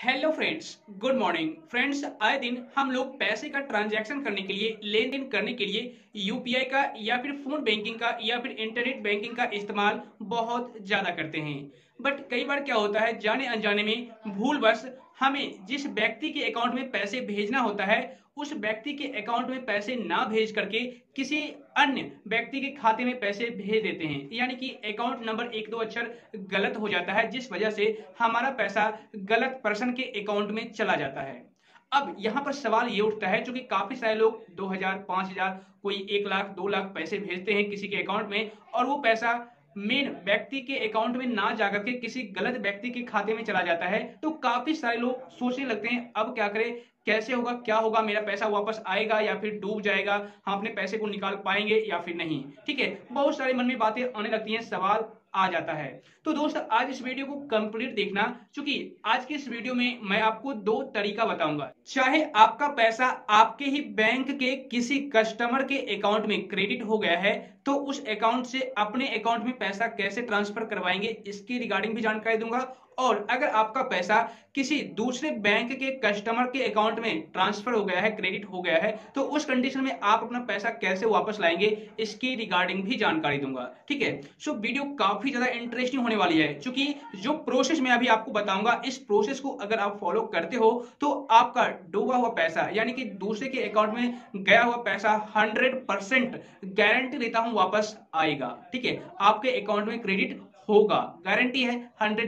Hello friends, good morning friends. आए दिन हम लोग पैसे का ट्रांजैक्शन करने के लिए, लेन देन करने के लिए यूपीआई का या फिर फोन बैंकिंग का या फिर इंटरनेट बैंकिंग का इस्तेमाल बहुत ज्यादा करते हैं। बट कई बार क्या होता है, जाने अनजाने में भूलवश हमें जिस व्यक्ति के अकाउंट में पैसे भेजना होता है उस व्यक्ति के अकाउंट में पैसे ना भेज करके किसी अन्य व्यक्ति के खाते में पैसे भेज देते हैं, यानी कि अकाउंट नंबर एक दो अक्षर गलत हो जाता है, जिस वजह से हमारा पैसा गलत पर्सन के अकाउंट में चला जाता है। अब यहां पर सवाल ये उठता है, क्योंकि काफी सारे लोग 2000 5000 कोई 1 लाख 2 लाख पैसे भेजते हैं किसी के अकाउंट में, और वो पैसा मेन व्यक्ति के अकाउंट में ना जाकर के किसी गलत व्यक्ति के खाते में चला जाता है। तो काफी सारे लोग सोचने लगते हैं अब क्या करें, कैसे होगा, क्या होगा, मेरा पैसा वापस आएगा या फिर डूब जाएगा, हम अपने पैसे को निकाल पाएंगे या फिर नहीं। ठीक है, बहुत सारे मन में बातें आने लगती हैं, सवाल आ जाता है। तो दोस्त आज इस वीडियो को कंप्लीट देखना, क्योंकि आज के इस वीडियो में मैं आपको दो तरीका बताऊंगा। चाहे आपका पैसा आपके ही बैंक के किसी कस्टमर के अकाउंट में क्रेडिट हो गया है तो उस अकाउंट से अपने अकाउंट में पैसा कैसे ट्रांसफर करवाएंगे, इसकी रिगार्डिंग भी जानकारी दूंगा। और अगर आपका पैसा किसी दूसरे बैंक के कस्टमर के अकाउंट में ट्रांसफर हो गया है, क्रेडिट हो गया है, तो उस कंडीशन में आप अपना पैसा कैसे वापस लाएंगे, इसकी रिगार्डिंग भी जानकारी दूंगा। ठीक है, सो वीडियो काफी ज्यादा इंटरेस्टिंग होने वाली है, क्योंकि जो प्रोसेस मैं अभी आपको बताऊंगा, इस प्रोसेस को अगर आप फॉलो करते हो तो आपका डूबा हुआ पैसा यानी कि दूसरे के अकाउंट में गया हुआ पैसा 100% गारंटी देता हूं वापस आएगा। ठीक है, आपके अकाउंट में क्रेडिट होगा, गारंटी है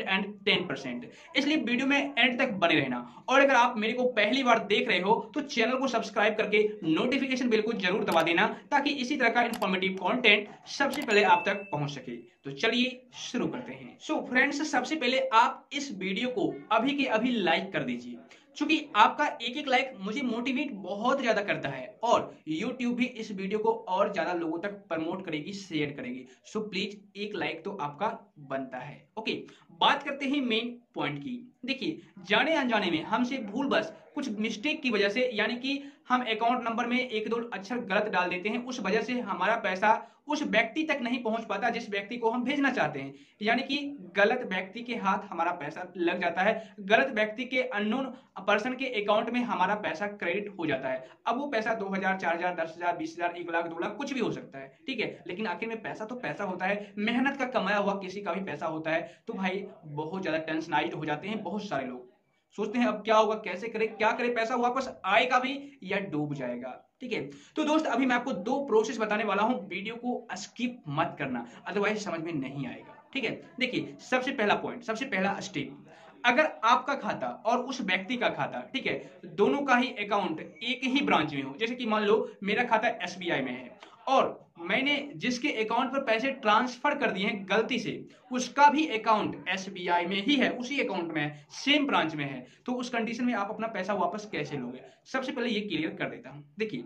110%। इसलिए वीडियो में एंड तक बने रहना। और अगर आप मेरे को पहली बार देख रहे हो तो चैनल को सब्सक्राइब करके नोटिफिकेशन बेल को जरूर दबा देना, ताकि इसी तरह का इंफॉर्मेटिव कंटेंट सबसे पहले आप तक पहुंच सके। तो चलिए शुरू करते हैं। सो फ्रेंड्स, सबसे पहले आप इस वीडियो को अभी के अभी लाइक कर दीजिए, क्योंकि आपका एक एक लाइक मुझे मोटिवेट बहुत ज्यादा करता है और YouTube भी इस वीडियो को और ज्यादा लोगों तक प्रमोट करेगी, शेयर करेगी। सो प्लीज एक लाइक तो आपका बनता है। ओके, बात करते हैं मेन पॉइंट की। देखिए, जाने अनजाने में हमसे भूल बस कुछ मिस्टेक की वजह से, यानी कि हम अकाउंट नंबर में एक दो अक्षर गलत डाल देते हैं, उस वजह से हमारा पैसा उस व्यक्ति तक नहीं पहुंच पाता जिस व्यक्ति को हम भेजना चाहते हैं, यानी कि गलत व्यक्ति के हाथ हमारा पैसा लग जाता है, गलत व्यक्ति के अननोन पर्सन के अकाउंट में हमारा पैसा क्रेडिट हो जाता है। अब वो पैसा 2000 4000 10000 20000 1 लाख 2 लाख कुछ भी हो सकता है। ठीक है, लेकिन आखिर में पैसा तो पैसा होता है, मेहनत का कमाया हुआ किसी का भी पैसा होता है। तो भाई बहुत ज्यादा टेंशनाइज हो जाते हैं बहुत सारे लोग, सोचते हैं अब क्या होगा, कैसे करें, क्या करें, पैसा वापस आएगा भी या डूब जाएगा। ठीक है, तो दोस्त अभी मैं आपको दो प्रोसेस बताने वाला हूं, वीडियो को स्किप मत करना, अदरवाइज समझ में नहीं आएगा। ठीक है, देखिए सबसे पहला पॉइंट, सबसे पहला स्टेप, अगर आपका खाता और उस व्यक्ति का खाता, ठीक है, दोनों का ही अकाउंट एक ही ब्रांच में हो, जैसे कि मान लो मेरा खाता एसबीआई में है और मैंने जिसके अकाउंट पर पैसे ट्रांसफर कर दिए हैं गलती से, उसका भी अकाउंट एसबीआई में ही है, उसी अकाउंट में है, सेम ब्रांच में है, तो उस कंडीशन में आप अपना पैसा वापस कैसे लोगे, सबसे पहले ये क्लियर कर देता हूं। देखिए,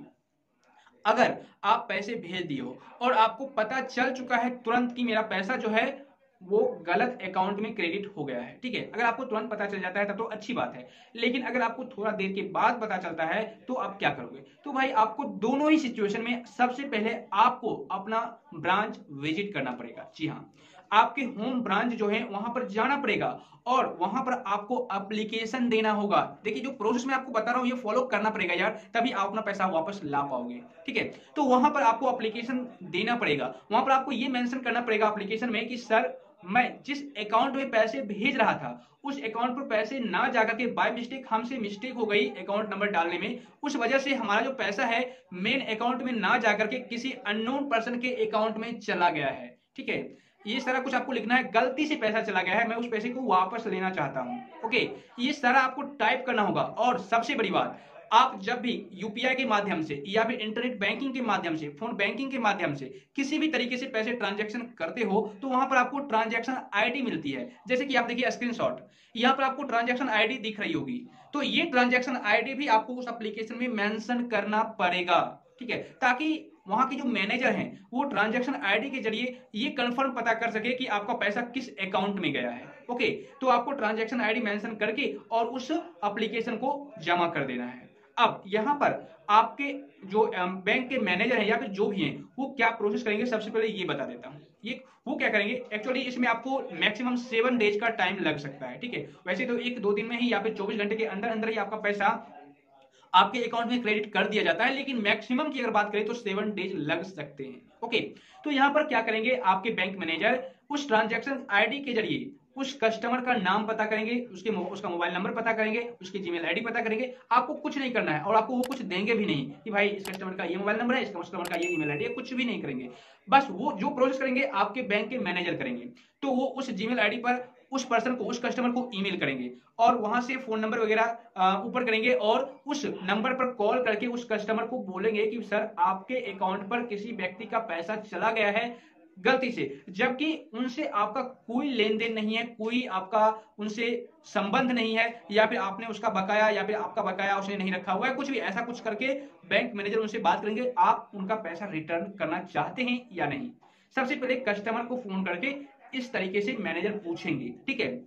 अगर आप पैसे भेज दिए हो और आपको पता चल चुका है तुरंत कि मेरा पैसा जो है वो गलत अकाउंट में क्रेडिट हो गया है, ठीक है, अगर आपको तुरंत पता चल जाता है तब तो अच्छी बात है, लेकिन अगर आपको थोड़ा देर के बाद पता चलता है तो आप क्या करोगे। तो भाई आपको दोनों ही सिचुएशन में सबसे पहले आपको अपना ब्रांच विजिट करना पड़ेगा। जी हाँ, आपके होम ब्रांच जो है वहां पर जाना पड़ेगा और वहां पर आपको एप्लीकेशन देना होगा। देखिए, जो प्रोसेस मैं आपको बता रहा हूं ये फॉलो करना पड़ेगा यार, तभी आप अपना पैसा वापस ला पाओगे। ठीक है, तो वहां पर आपको एप्लीकेशन देना पड़ेगा, वहां पर आपको ये मेंशन करना पड़ेगा एप्लीकेशन में कि सर मैं जिस अकाउंट में पैसे भेज रहा था उस अकाउंट पर पैसे ना जाकर के बाय मिस्टेक हमसे मिस्टेक हो गई अकाउंट नंबर डालने में, उस वजह से हमारा जो पैसा है मेन अकाउंट में ना जाकर के किसी अननोन पर्सन के अकाउंट में चला गया है। ठीक है, ये सारा कुछ आपको लिखना है, गलती से पैसा चला गया है, मैं उस पैसे को वापस लेना चाहता हूं। ओके, ये सारा आपको टाइप करना होगा। और सबसे बड़ी बात, आप जब भी यूपीआई के माध्यम से या फिर इंटरनेट बैंकिंग के माध्यम से, फोन बैंकिंग के माध्यम से किसी भी तरीके से पैसे ट्रांजैक्शन करते हो तो वहां पर आपको ट्रांजैक्शन आईडी मिलती है, जैसे कि आप देखिए स्क्रीनशॉट, यहां पर आपको ट्रांजैक्शन आईडी दिख रही होगी, तो ये ट्रांजैक्शन आईडी भी आपको उस एप्लीकेशन में मेंशन करना पड़ेगा। ठीक है, ताकि वहां के जो मैनेजर हैं वो ट्रांजैक्शन आईडी के जरिए ये कंफर्म पता कर सके कि आपका पैसा किस अकाउंट में गया है। ओके, तो आपको ट्रांजैक्शन आईडी मेंशन करके और उस एप्लीकेशन को जमा कर देना है। अब यहाँ पर आपके जो बैंक के मैनेजर है या फिर जो भी हैं वो क्या प्रोसेस करेंगे, सबसे पहले ये बता देता हूँ। ये वो क्या करेंगे, एक्चुअली इसमें आपको मैक्सिमम 7 डेज का टाइम लग सकता है, ठीक है। वैसे तो 1-2 दिन में ही या फिर 24 घंटे के अंदर अंदर ही आपका पैसा आपके अकाउंट में क्रेडिट कर दिया जाता है, लेकिन मैक्सिमम की अगर बात करें तो 7 डेज लग सकते हैं। ओके, तो यहां पर क्या करेंगे, आपके बैंक मैनेजर उस ट्रांजैक्शन आईडी के जरिए उस कस्टमर का नाम पता करेंगे, उसका मोबाइल नंबर पता करेंगे, उसकी जीमेल आईडी पता करेंगे। आपको कुछ नहीं करना है और आपको वो कुछ देंगे भी नहीं कि भाई इस कस्टमर का ये मोबाइल नंबर है, इस कस्टमर का ये ईमेल आईडी है, कुछ भी नहीं करेंगे। बस वो जो प्रोसेस करेंगे आपके बैंक के मैनेजर करेंगे। तो वो उस जीमेल आईडी पर उस पर्सन को, उस कस्टमर को ईमेल करेंगे और वहां से फोन नंबर वगैरह ऊपर करेंगे और उस नंबर पर कॉल करके उस कस्टमर को बोलेंगे कि सर आपके अकाउंट पर किसी व्यक्ति का पैसा चला गया है गलती से, जबकि उनसे आपका कोई लेन देन नहीं है, कोई आपका उनसे संबंध नहीं है, या फिर आपने उसका बकाया या फिर आपका बकाया उसने नहीं रखा हुआ है, कुछ भी ऐसा कुछ करके बैंक मैनेजर उनसे बात करेंगे आप उनका पैसा रिटर्न करना चाहते हैं या नहीं। सबसे पहले कस्टमर को फोन करके इस तरीके से मैनेजर पूछेंगे, ठीक है।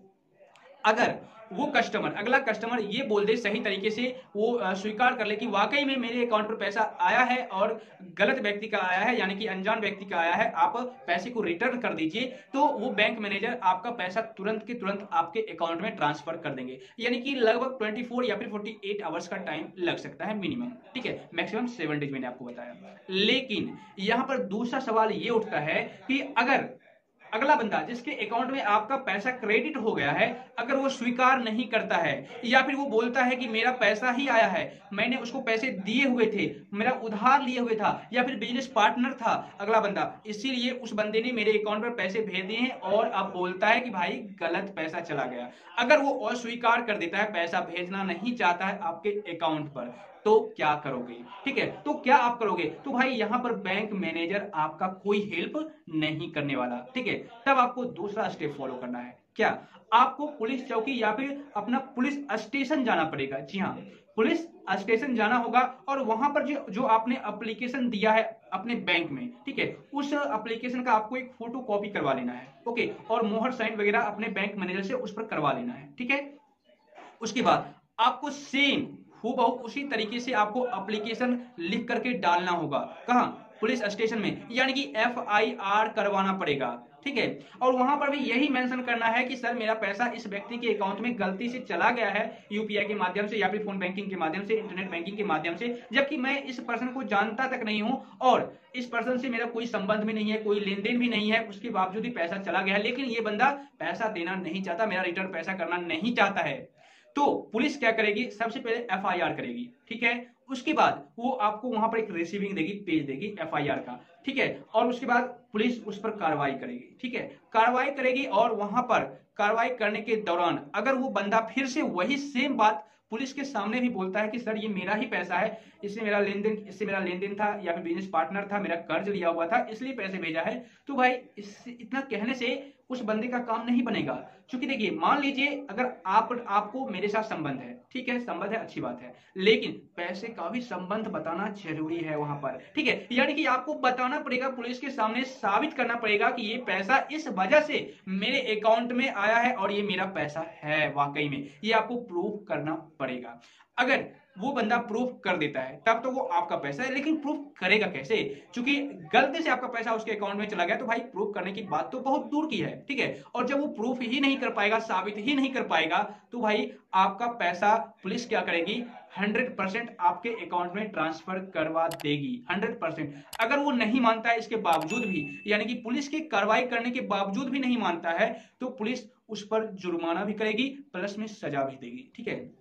अगर वो कस्टमर, अगला कस्टमर ये बोल दे सही तरीके से, वो स्वीकार कर ले कि वाकई में मेरे अकाउंट पर पैसा आया है और गलत व्यक्ति का आया है, यानी कि अनजान व्यक्ति का आया है, आप पैसे को रिटर्न कर दीजिए, तो वो बैंक मैनेजर आपका पैसा तुरंत के तुरंत आपके अकाउंट में ट्रांसफर कर देंगे। यानी कि लगभग 24 या फिर 48 आवर्स का टाइम लग सकता है मिनिमम, ठीक है। मैक्सिमम 7 डेज मैंने आपको बताया। लेकिन यहां पर दूसरा सवाल ये उठता है कि अगर अगला बंदा जिसके अकाउंट में आपका पैसा क्रेडिट हो गया है, अगर वो स्वीकार नहीं करता है या फिर वो बोलता है कि मेरा पैसा ही आया है, मैंने उसको पैसे दिए हुए थे, मेरा उधार लिए हुए था, या फिर बिजनेस पार्टनर था अगला बंदा, इसीलिए उस बंदे ने मेरे अकाउंट पर पैसे भेज दिए हैं और अब बोलता है कि भाई गलत पैसा चला गया, अगर वो अस्वीकार कर देता है, पैसा भेजना नहीं चाहता है आपके अकाउंट पर, तो क्या करोगे, ठीक है। तो क्या आप करोगे, तो भाई यहां पर बैंक मैनेजर आपका कोई हेल्प नहीं करने वाला, ठीक है। तब आपको दूसरा स्टेप फॉलो करना है। क्या, आपको पुलिस चौकी या फिर अपना पुलिस स्टेशन जाना पड़ेगा। जी हाँ, पुलिस स्टेशन जाना होगा और वहां पर जो आपने एप्लीकेशन दिया है अपने बैंक में, ठीक है, उस एप्लीकेशन का आपको एक फोटो कॉपी करवा लेना है, ओके, और मोहर साइन वगैरह अपने बैंक मैनेजर से उस पर करवा लेना है, ठीक है। उसके बाद आपको सेम हूबहू उसी तरीके से आपको एप्लीकेशन लिख करके डालना होगा, कहां, पुलिस स्टेशन में, यानी कि FIR करवाना पड़ेगा, ठीक है। और वहां पर भी यही मेंशन करना है कि सर मेरा पैसा इस व्यक्ति के अकाउंट में गलती से चला गया है, यूपीआई के माध्यम से या फिर फोन बैंकिंग के माध्यम से, इंटरनेट बैंकिंग के माध्यम से, जबकि मैं इस पर्सन को जानता तक नहीं हूं और इस पर्सन से मेरा कोई संबंध भी नहीं है, कोई लेन देन भी नहीं है, उसके बावजूद भी पैसा चला गया है, लेकिन ये बंदा पैसा देना नहीं चाहता, मेरा रिटर्न पैसा करना नहीं चाहता है। तो पुलिस क्या करेगी, सबसे पहले FIR करेगी, ठीक है। उसके बाद वो आपको वहां पर एक रिसीविंग देगी, पेज देगी FIR का, ठीक है। और उसके बाद पुलिस उस पर कार्रवाई करेगी, ठीक है, कार्रवाई करेगी। और वहां पर कार्रवाई करने के दौरान अगर वो बंदा फिर से वही सेम बात पुलिस के सामने भी बोलता है कि सर ये मेरा ही पैसा है, इससे मेरा लेन देन था या फिर बिजनेस पार्टनर था, मेरा कर्ज लिया हुआ था इसलिए पैसे भेजा है, तो भाई इतना कहने से उस बंदे का काम नहीं बनेगा। क्योंकि देखिए, मान लीजिए अगर आपको मेरे साथ संबंध है, ठीक है, संबंध है, अच्छी बात है, लेकिन पैसे का भी संबंध बताना जरूरी है वहां पर, ठीक है। यानी कि आपको बताना पड़ेगा, पुलिस के सामने साबित करना पड़ेगा कि ये पैसा इस वजह से मेरे अकाउंट में आया है और ये मेरा पैसा है वाकई में, ये आपको प्रूफ करना पड़ेगा। अगर वो बंदा प्रूफ कर देता है तब तो वो आपका पैसा है, लेकिन प्रूफ करेगा कैसे, क्योंकि गलती से आपका पैसा उसके अकाउंट में चला गया, तो भाई प्रूफ करने की बात तो बहुत दूर की है, ठीक है। और जब वो प्रूफ ही नहीं कर पाएगा, साबित ही नहीं कर पाएगा, तो भाई आपका पैसा पुलिस क्या करेगी, 100% आपके अकाउंट में ट्रांसफर करवा देगी, 100%। अगर वो नहीं मानता है इसके बावजूद भी, यानी कि पुलिस की कार्रवाई करने के बावजूद भी नहीं मानता है, तो पुलिस उस पर जुर्माना भी करेगी, प्लस में सजा भी देगी, ठीक है।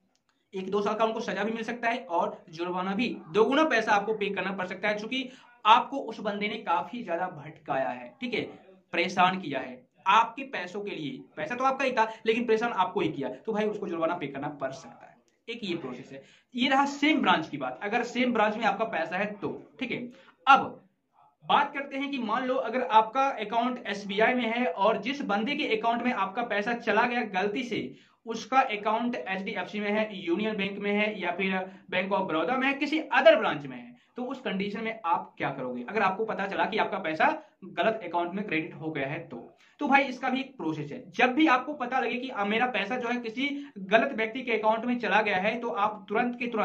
1-2 साल का उनको सजा भी मिल सकता है और जुर्माना भी, दोगुना पैसा आपको पे करना पड़ सकता है, क्योंकि आपको उस बंदे ने काफी ज्यादा भटकाया है, ठीक है, परेशान किया है आपके पैसों के लिए। पैसा तो आपका ही था लेकिन परेशान आपको ही किया, तो भाई उसको जुर्माना पे करना पड़ सकता है। एक ये प्रोसेस है। ये रहा सेम ब्रांच की बात, अगर सेम ब्रांच में आपका पैसा है तो, ठीक है। अब बात करते हैं कि मान लो अगर आपका अकाउंट SBI में है और जिस बंदे के अकाउंट में आपका पैसा चला गया गलती से, उसका अकाउंट HDFC में है, यूनियन बैंक में है, या फिर बैंक ऑफ बड़ौदा में है, किसी अदर ब्रांच में है, तो उस कंडीशन में आप क्या करोगे अगर आपको पता चला कि आपका पैसा गलत अकाउंट में क्रेडिट हो गया है तो भाई इसका भी एक प्रोसेस है। जब भी आपको पता लगे कि मेरा पैसा जो है किसी गलत व्यक्ति के अकाउंट में चला गया है, तो आप तुरंत के तुरंत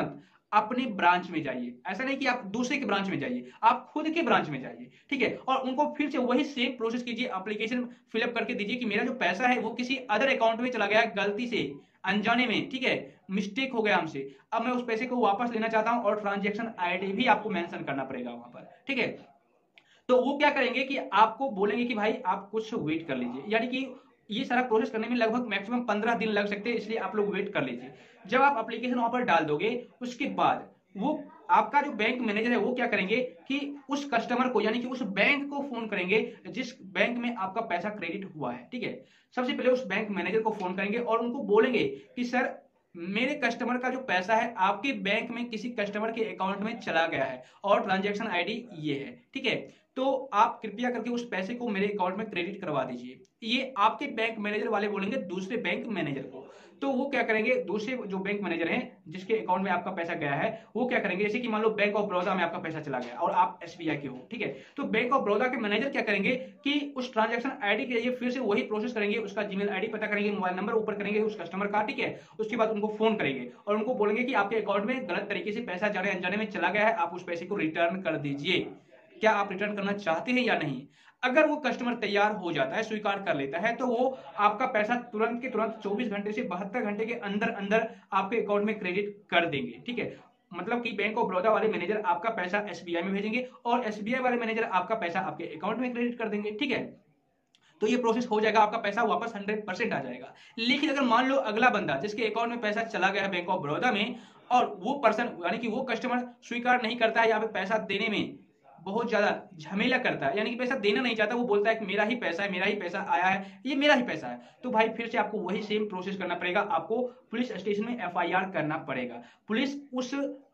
अपने ब्रांच में जाइए। ऐसा नहीं कि आप दूसरे के ब्रांच में जाइए, आप खुद के ब्रांच में जाइए, ठीक है। और उनको फिर से वही सेम प्रोसेस कीजिए, एप्लीकेशन फिलअप करके दीजिए कि मेरा जो पैसा है वो किसी अदर अकाउंट में चला गया है गलती से, अनजाने में, ठीक है, मिस्टेक हो गया हमसे, अब मैं उस पैसे को वापस लेना चाहता हूं। और ट्रांजेक्शन आईडी भी आपको मेंशन करना पड़ेगा वहां पर, ठीक है। तो वो क्या करेंगे कि आपको बोलेंगे कि भाई आप कुछ वेट कर लीजिए, यानी कि ये सारा प्रोसेस करने में लगभग मैक्सिमम 15 दिन लग सकते हैं, इसलिए आप लोग वेट कर लीजिए। जब आप एप्लीकेशन वहां पर डाल दोगे, उसके बाद वो आपका जो बैंक मैनेजर है वो क्या करेंगे कि उस कस्टमर को, यानी कि उस बैंक को फोन करेंगे जिस बैंक में आपका पैसा क्रेडिट हुआ है, ठीक है। सबसे पहले उस बैंक मैनेजर को फोन करेंगे और उनको बोलेंगे कि सर, मेरे कस्टमर का जो पैसा है आपके बैंक में किसी कस्टमर के अकाउंट में चला गया है और ट्रांजैक्शन आईडी ये है, ठीक है। तो आप कृपया करके उस पैसे को मेरे अकाउंट में क्रेडिट करवा दीजिए। ये आपके बैंक मैनेजर वाले बोलेंगे दूसरे बैंक मैनेजर को। तो वो क्या करेंगे, दूसरे जो बैंक मैनेजर हैं जिसके अकाउंट में आपका पैसा गया है, वो क्या करेंगे, जैसे कि मान लो बैंक ऑफ बड़ौदा में आपका पैसा चला गया और आप एसबीआई के हो, ठीक है। तो बैंक ऑफ बड़ौदा के मैनेजर क्या करेंगे कि उस ट्रांजैक्शन आईडी के लिए फिर से वही प्रोसेस करेंगे, उसका जीमेल आईडी पता करेंगे, मोबाइल नंबर ऊपर करेंगे उस कस्टमर का, ठीक है। उसके बाद उनको फोन करेंगे और उनको बोलेंगे कि आपके अकाउंट में गलत तरीके से पैसा जाने अनजाने में चला गया है, आप उस पैसे को रिटर्न कर दीजिए। क्या आप रिटर्न करना चाहते हैं या नहीं? अगर वो कस्टमर तैयार हो जाता है, स्वीकार कर लेता है, तो वो आपका पैसा तुरंत के तुरंत 24 घंटे से 72 घंटे के अंदर अंदर आपके अकाउंट में क्रेडिट कर देंगे, ठीक है। मतलब कि बैंक ऑफ बड़ौदा वाले मैनेजर आपका पैसा एसबीआई में भेजेंगे और एसबीआई वाले मैनेजर आपका पैसा आपके अकाउंट में क्रेडिट कर देंगे, ठीक है। तो ये प्रोसेस हो जाएगा, आपका पैसा वापस 100% आ जाएगा। लेकिन अगर मान लो अगला बंदा जिसके अकाउंट में पैसा चला गया है बैंक ऑफ बड़ौदा में, और वो पर्सन यानी कि वो कस्टमर स्वीकार नहीं करता है या फिर पैसा देने में बहुत ज्यादा झमेला करता है, यानी कि पैसा देना नहीं चाहता, वो बोलता है कि मेरा ही पैसा है, मेरा ही पैसा आया है, ये मेरा ही पैसा है, तो भाई फिर से आपको वही सेम प्रोसेस करना पड़ेगा। आपको पुलिस स्टेशन में एफआईआर करना पड़ेगा। पुलिस उस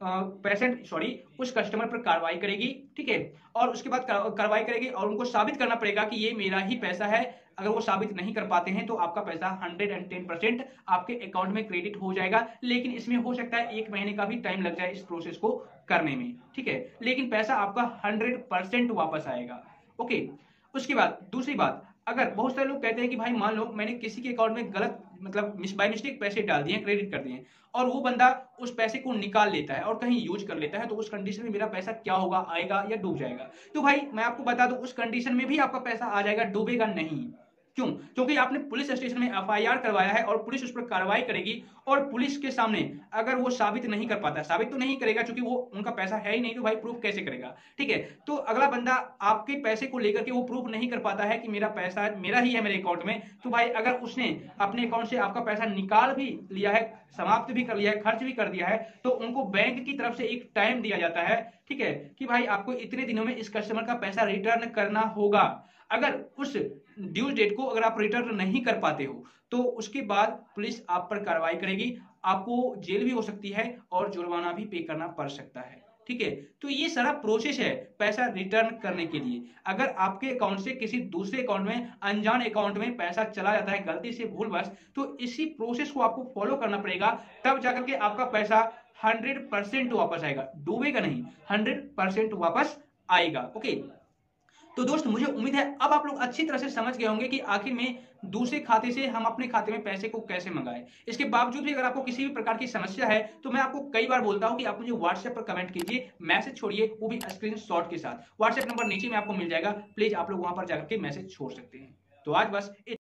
उस कस्टमर पर कार्रवाई करेगी, ठीक है। और उसके बाद कार्रवाई करेगी और उनको साबित करना पड़ेगा कि ये मेरा ही पैसा है। अगर वो साबित नहीं कर पाते हैं तो आपका पैसा 110% आपके अकाउंट में क्रेडिट हो जाएगा। लेकिन इसमें हो सकता है 1 महीने का भी टाइम लग जाए इस प्रोसेस को करने में, ठीक है। लेकिन पैसा आपका 100% वापस आएगा, ओके। उसके बाद दूसरी बात, अगर बहुत सारे लोग कहते हैं कि भाई मान लो मैंने किसी के अकाउंट में गलत, मतलब बाय मिस्टेक पैसे डाल दिए, क्रेडिट कर दिए, और वो बंदा उस पैसे को निकाल लेता है और कहीं यूज कर लेता है, तो उस कंडीशन में मेरा पैसा क्या होगा, आएगा या डूब जाएगा? तो भाई मैं आपको बता दूं, उस कंडीशन में भी आपका पैसा आ जाएगा, डूबेगा नहीं। क्यों? क्योंकि आपने पुलिस स्टेशन में एफआईआर करवाया है और पुलिस उस पर कार्रवाई करेगी। और पुलिस के सामने अगर वो साबित नहीं कर पाता, साबित तो नहीं करेगा क्योंकि वो उनका पैसा है ही नहीं, तो भाई प्रूफ कैसे करेगा, ठीक है। तो अगला बंदा आपके पैसे को लेकर के वो प्रूफ नहीं कर पाता है कि मेरा पैसा मेरा ही है मेरे अकाउंट में, तो भाई अगर उसने अपने अकाउंट से आपका पैसा निकाल भी लिया है, समाप्त भी कर लिया है, खर्च भी कर दिया है, तो उनको बैंक की तरफ से एक टाइम दिया जाता है, ठीक है, कि भाई आपको इतने दिनों में इस कस्टमर का पैसा रिटर्न करना होगा। अगर उस ड्यू डेट को अगर आप रिटर्न नहीं कर पाते हो, तो उसके बाद पुलिस आप पर कार्रवाई करेगी, आपको जेल भी हो सकती है और जुर्माना भी पे करना पड़ सकता है, ठीक है। तो ये सारा प्रोसेस है पैसा रिटर्न करने के लिए। अगर आपके अकाउंट से किसी दूसरे अकाउंट में, अनजान अकाउंट में पैसा चला जाता है गलती से, भूलवश, तो इसी प्रोसेस को आपको फॉलो करना पड़ेगा, तब जाकर के आपका पैसा 100% वापस आएगा, डूबेगा नहीं, 100% वापस आएगा, ओके। तो दोस्त मुझे उम्मीद है अब आप लोग अच्छी तरह से समझ गए होंगे कि आखिर में दूसरे खाते से हम अपने खाते में पैसे को कैसे मंगाएं। इसके बावजूद भी अगर आपको किसी भी प्रकार की समस्या है, तो मैं आपको कई बार बोलता हूं कि आप मुझे व्हाट्सएप पर कमेंट कीजिए, मैसेज छोड़िए, वो भी स्क्रीनशॉट के साथ। व्हाट्सएप नंबर नीचे में आपको मिल जाएगा, प्लीज आप लोग वहां पर जाकर के मैसेज छोड़ सकते हैं। तो आज बस